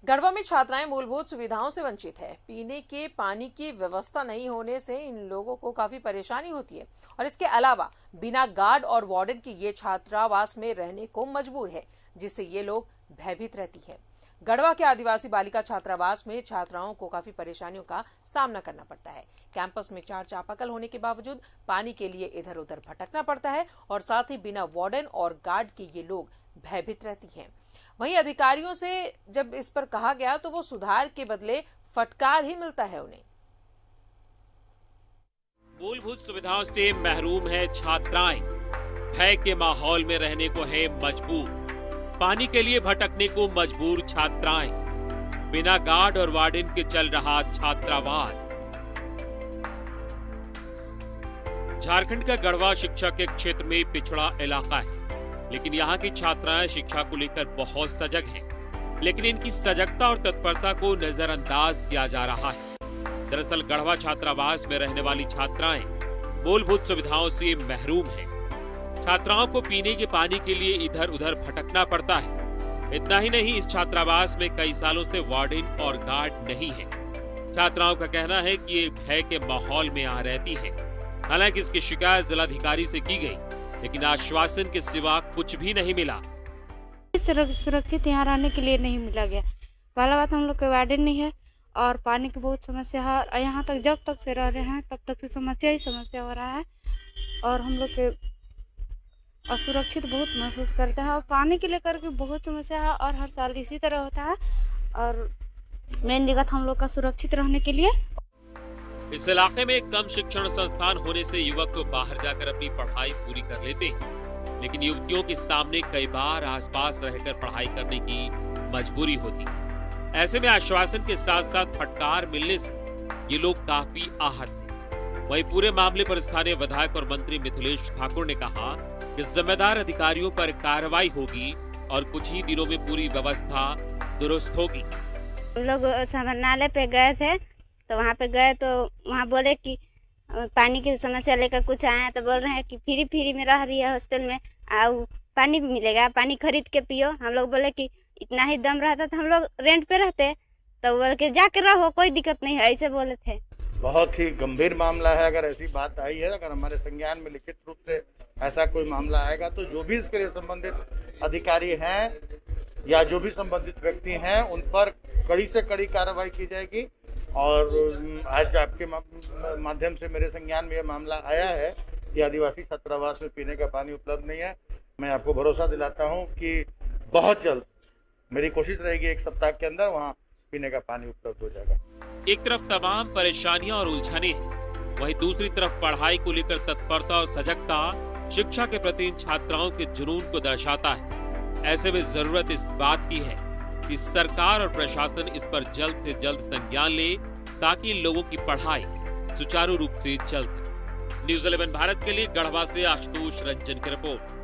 गढ़वा में छात्राएं मूलभूत सुविधाओं से वंचित है। पीने के पानी की व्यवस्था नहीं होने से इन लोगों को काफी परेशानी होती है और इसके अलावा बिना गार्ड और वार्डन के ये छात्रावास में रहने को मजबूर है, जिससे ये लोग भयभीत रहती है। गढ़वा के आदिवासी बालिका छात्रावास में छात्राओं को काफी परेशानियों का सामना करना पड़ता है। कैंपस में 4 चापाकल होने के बावजूद पानी के लिए इधर उधर भटकना पड़ता है और साथ ही बिना वार्डन और गार्ड के ये लोग भयभीत रहती हैं। वहीं अधिकारियों से जब इस पर कहा गया तो वो सुधार के बदले फटकार ही मिलता है उन्हें। मूलभूत सुविधाओं से महरूम है छात्राएं, भय के माहौल में रहने को है मजबूर, पानी के लिए भटकने को मजबूर छात्राएं, बिना गार्ड और वार्डन के चल रहा छात्रावास। झारखंड का गढ़वा शिक्षा के क्षेत्र में पिछड़ा इलाका है, लेकिन यहाँ की छात्राएं शिक्षा को लेकर बहुत सजग हैं। लेकिन इनकी सजगता और तत्परता को नजरअंदाज किया जा रहा है। दरअसल गढ़वा छात्रावास में रहने वाली छात्राएं मूलभूत सुविधाओं से महरूम हैं। छात्राओं को पीने के पानी के लिए इधर उधर भटकना पड़ता है। इतना ही नहीं, इस छात्रावास में कई सालों से वार्डन और गार्ड नहीं है। छात्राओं का कहना है कि ये भय के माहौल में आ रहती है। हालांकि इसकी शिकायत जिलाधिकारी से की गई, लेकिन आश्वासन के सिवा कुछ भी नहीं मिला। सुरक्षित यहाँ रहने के लिए नहीं मिला गया। पहला बात, हम लोग के वार्डन नहीं है और पानी की बहुत समस्या है। यहाँ तक जब तक से रह रहे हैं तब तक से समस्या ही समस्या हो रहा है और हम लोग के असुरक्षित बहुत महसूस करते हैं और पानी के लेकर के बहुत समस्या है और हर साल इसी तरह होता है। और मेन दिक्कत हम लोग का सुरक्षित रहने के लिए। इस इलाके में कम शिक्षण संस्थान होने से युवक बाहर जाकर अपनी पढ़ाई पूरी कर लेते हैं, लेकिन युवतियों के सामने कई बार आसपास रहकर पढ़ाई करने की मजबूरी होती है। ऐसे में आश्वासन के साथ साथ फटकार मिलने से ये लोग काफी आहत हैं। वहीं पूरे मामले पर स्थानीय विधायक और मंत्री मिथिलेश ठाकुर ने कहा कि जिम्मेदार अधिकारियों पर कार्रवाई होगी और कुछ ही दिनों में पूरी व्यवस्था दुरुस्त होगी। हम लोग समरनालय पे गए थे तो वहाँ पे गए तो वहाँ बोले कि पानी की समस्या लेकर कुछ आए हैं, तो बोल रहे हैं कि फ्री में रह रही है हॉस्टल में, आओ पानी भी मिलेगा, पानी खरीद के पियो। हम लोग बोले कि इतना ही दम रहता तो हम लोग रेंट पे रहते, तो बोले कि जाके रहो, कोई दिक्कत नहीं है, ऐसे बोले थे। बहुत ही गंभीर मामला है। अगर ऐसी बात आई है, अगर हमारे संज्ञान में लिखित रूप से ऐसा कोई मामला आएगा तो जो भी इसके लिए संबंधित अधिकारी हैं या जो भी संबंधित व्यक्ति हैं उन पर कड़ी से कड़ी कार्रवाई की जाएगी। और आज आपके माध्यम से मेरे संज्ञान में यह मामला आया है कि आदिवासी छात्रावास में पीने का पानी उपलब्ध नहीं है। मैं आपको भरोसा दिलाता हूं कि बहुत जल्द मेरी कोशिश रहेगी 1 सप्ताह के अंदर वहां पीने का पानी उपलब्ध हो जाएगा। एक तरफ तमाम परेशानियां और उलझने हैं, वहीं दूसरी तरफ पढ़ाई को लेकर तत्परता और सजगता शिक्षा के प्रति इन छात्राओं के जुनून को दर्शाता है। ऐसे में जरूरत इस बात की है कि सरकार और प्रशासन इस पर जल्द से जल्द संज्ञान ले ताकि इन लोगों की पढ़ाई सुचारू रूप से चल सके। न्यूज़ 11 भारत के लिए गढ़वा से आशुतोष रंजन की रिपोर्ट।